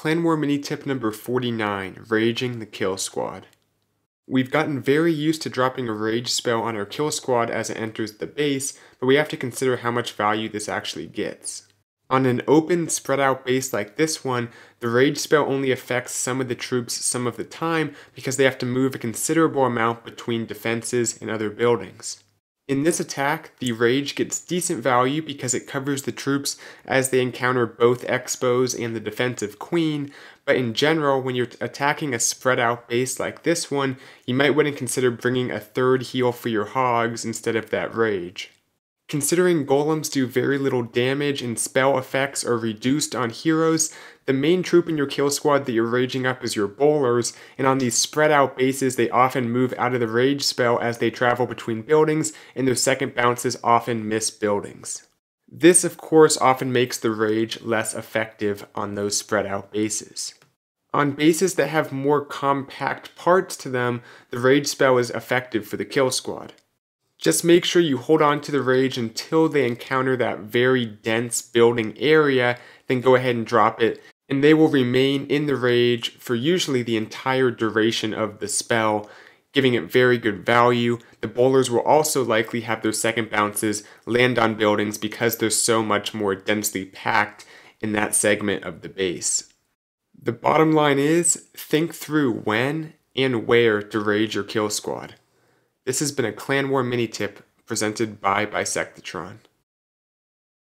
Clan War mini tip number 49, Raging the Kill Squad. We've gotten very used to dropping a rage spell on our kill squad as it enters the base, but we have to consider how much value this actually gets. On an open, spread out base like this one, the rage spell only affects some of the troops some of the time because they have to move a considerable amount between defenses and other buildings. In this attack, the rage gets decent value because it covers the troops as they encounter both expos and the defensive queen, but in general, when you're attacking a spread out base like this one, you might want to consider bringing a third heal for your hogs instead of that rage. Considering golems do very little damage and spell effects are reduced on heroes, the main troop in your kill squad that you're raging up is your bowlers, and on these spread out bases they often move out of the rage spell as they travel between buildings, and their second bounces often miss buildings. This of course often makes the rage less effective on those spread out bases. On bases that have more compact parts to them, the rage spell is effective for the kill squad. Just make sure you hold on to the rage until they encounter that very dense building area, then go ahead and drop it, and they will remain in the rage for usually the entire duration of the spell, giving it very good value. The bowlers will also likely have their second bounces land on buildings because they're so much more densely packed in that segment of the base. The bottom line is, think through when and where to rage your kill squad. This has been a Clan War mini tip presented by Bisectatron.